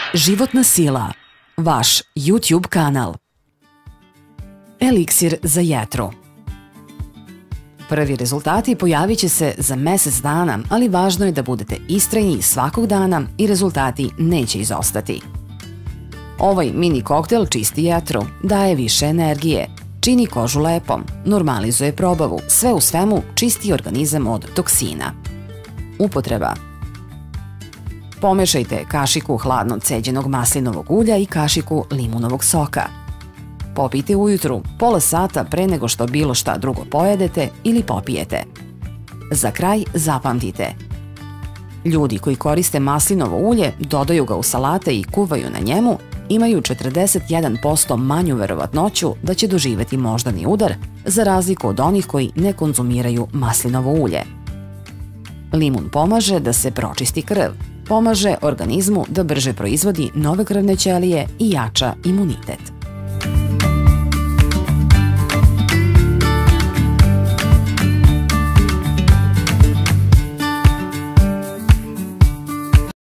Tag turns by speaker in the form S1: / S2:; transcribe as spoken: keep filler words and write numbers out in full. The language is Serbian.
S1: Životna sila, vaš YouTube kanal. Eliksir za jetru. Prvi rezultati pojavit će se za mesec dana, ali važno je da budete istrajni svakog dana i rezultati neće izostati. Ovaj mini koktel čisti jetru, daje više energije, čini kožu lepom, normalizuje probavu, sve u svemu čisti organizam od toksina. Upotreba. Pomešajte kašiku hladno ceđenog maslinovog ulja i kašiku limunovog soka. Popijte ujutru, pola sata pre nego što bilo šta drugo pojedete ili popijete. Za kraj zapamtite. Ljudi koji koriste maslinovo ulje, dodaju ga u salate i kuvaju na njemu, imaju četrdeset jedan posto manju verovatnoću da će doživeti moždani udar, za razliku od onih koji ne konzumiraju maslinovo ulje. Limun pomaže da se pročisti krv, pomaže organizmu da brže proizvodi nove krvne ćelije i jača imunitet.